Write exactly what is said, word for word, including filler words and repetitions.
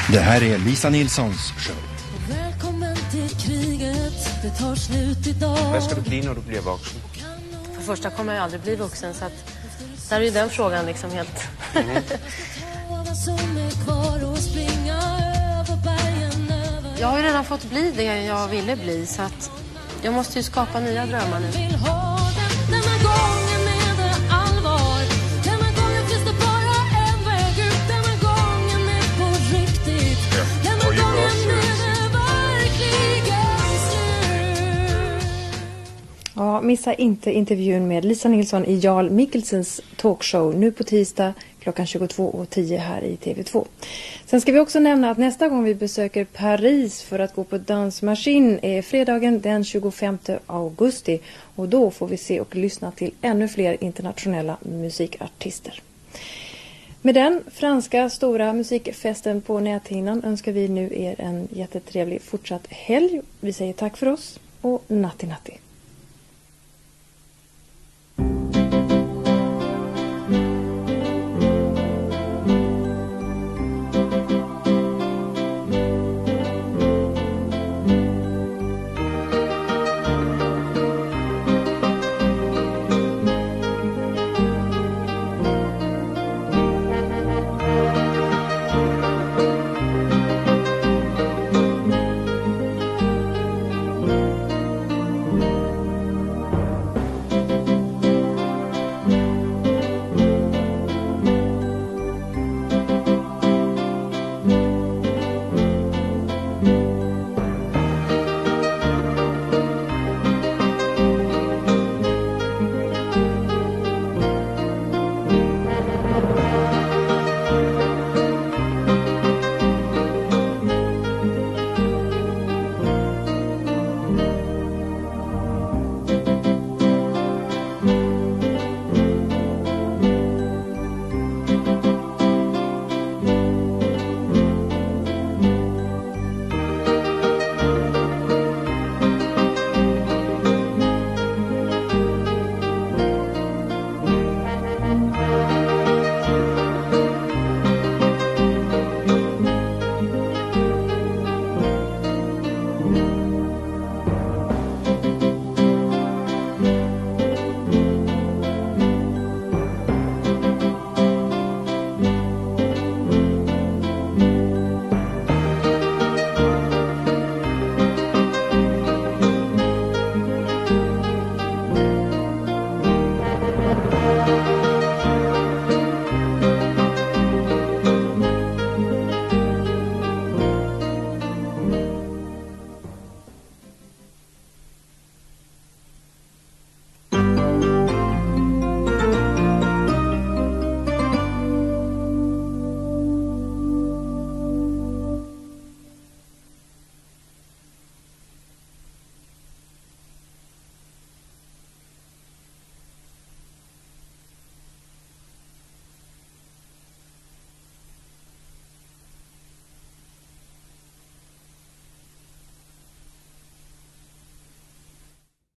Det här är Lisa Nilssons show. Välkommen till kriget, det tar slut idag. Vad ska du bli när du blir vuxen? För första kommer jag aldrig bli vuxen, så att där är ju den frågan liksom helt... Mm. Jag har ju redan fått bli det jag ville bli, så att jag måste ju skapa nya drömmar nu. Ja, missa inte intervjun med Lisa Nilsson i Jarl Mikkelsens talkshow nu på tisdag klockan tjugotvå och tio här i T V två. Sen ska vi också nämna att nästa gång vi besöker Paris för att gå på dansmaskin är fredagen den tjugofemte augusti, och då får vi se och lyssna till ännu fler internationella musikartister. Med den franska stora musikfesten på näthinnan önskar vi nu er en jättetrevlig fortsatt helg. Vi säger tack för oss och natti natti.